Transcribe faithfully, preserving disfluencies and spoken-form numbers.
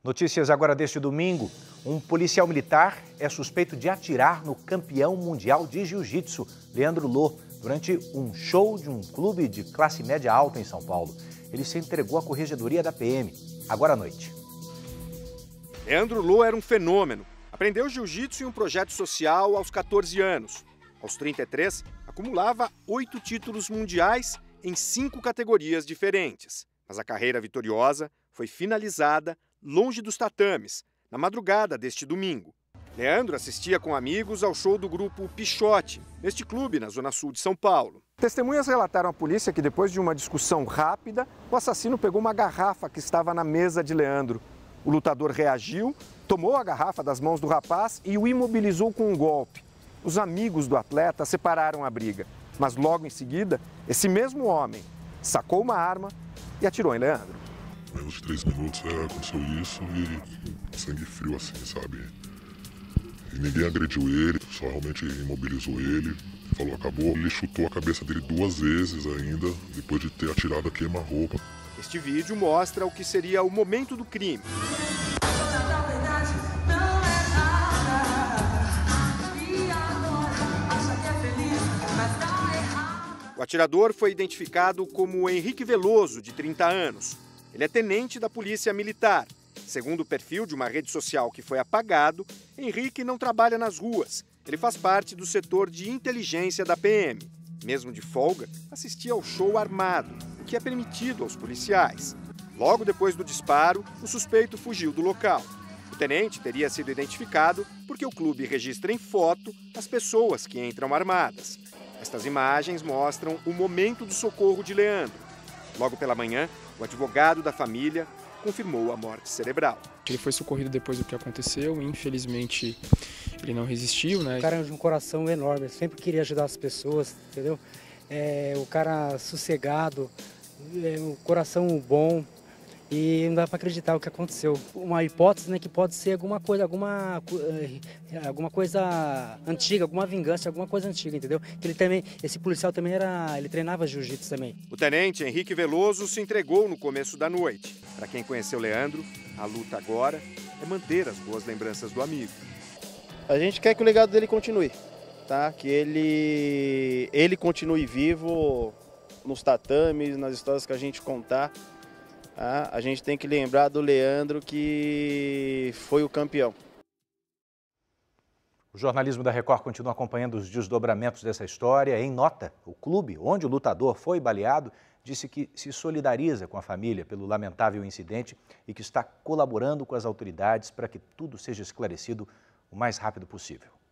Notícias agora deste domingo. Um policial militar é suspeito de atirar no campeão mundial de jiu-jitsu, Leandro Lo, durante um show de um clube de classe média alta em São Paulo. Ele se entregou à corregedoria da P M, agora à noite. Leandro Lo era um fenômeno. Aprendeu jiu-jitsu em um projeto social aos quatorze anos. Aos trinta e três, acumulava oito títulos mundiais em cinco categorias diferentes. Mas a carreira vitoriosa foi finalizada longe dos tatames, na madrugada deste domingo. Leandro assistia com amigos ao show do grupo Pichote, neste clube na zona sul de São Paulo. Testemunhas relataram à polícia que depois de uma discussão rápida, o assassino pegou uma garrafa que estava na mesa de Leandro. O lutador reagiu, tomou a garrafa das mãos do rapaz e o imobilizou com um golpe. Os amigos do atleta separaram a briga, mas logo em seguida, esse mesmo homem sacou uma arma e atirou em Leandro. Menos de três minutos é, aconteceu isso e sangue frio assim, sabe? E ninguém agrediu ele, só realmente imobilizou ele, falou acabou. Ele chutou a cabeça dele duas vezes ainda, depois de ter atirado a queima-roupa. Este vídeo mostra o que seria o momento do crime. O atirador foi identificado como Henrique Veloso, de trinta anos. Ele é tenente da Polícia Militar. Segundo o perfil de uma rede social que foi apagado, Henrique não trabalha nas ruas. Ele faz parte do setor de inteligência da P M. Mesmo de folga, assistia ao show armado, o que é permitido aos policiais. Logo depois do disparo, o suspeito fugiu do local. O tenente teria sido identificado porque o clube registra em foto as pessoas que entram armadas. Estas imagens mostram o momento do socorro de Leandro. Logo pela manhã, o advogado da família confirmou a morte cerebral. Ele foi socorrido depois do que aconteceu, infelizmente ele não resistiu, né? O cara é de um coração enorme, sempre queria ajudar as pessoas, entendeu? É, o cara sossegado, é, um coração bom. E não dá para acreditar o que aconteceu. Uma hipótese, né, que pode ser alguma coisa, alguma, alguma coisa antiga, alguma vingança, alguma coisa antiga, entendeu? Que ele também, esse policial também era, ele treinava jiu-jitsu também. O tenente Henrique Veloso se entregou no começo da noite. Para quem conheceu Leandro, a luta agora é manter as boas lembranças do amigo. A gente quer que o legado dele continue, tá? Que ele, ele continue vivo nos tatames, nas histórias que a gente contar. Ah, a gente tem que lembrar do Leandro, que foi o campeão. O jornalismo da Record continua acompanhando os desdobramentos dessa história. Em nota, o clube onde o lutador foi baleado disse que se solidariza com a família pelo lamentável incidente e que está colaborando com as autoridades para que tudo seja esclarecido o mais rápido possível.